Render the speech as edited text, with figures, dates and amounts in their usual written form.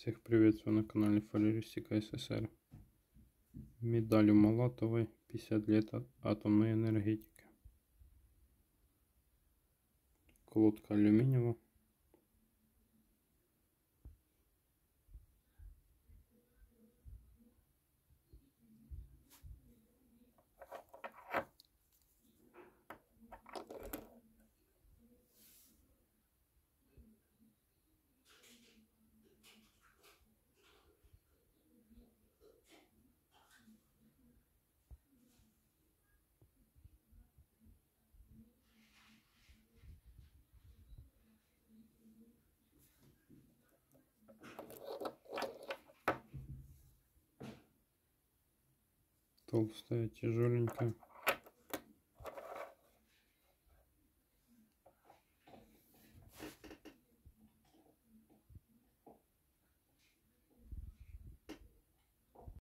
Всех приветствую на канале Фалеристика СССР. Медаль у Малатовой 50 лет атомной энергетики. Колодка алюминиевая. Толстая, тяжеленькая.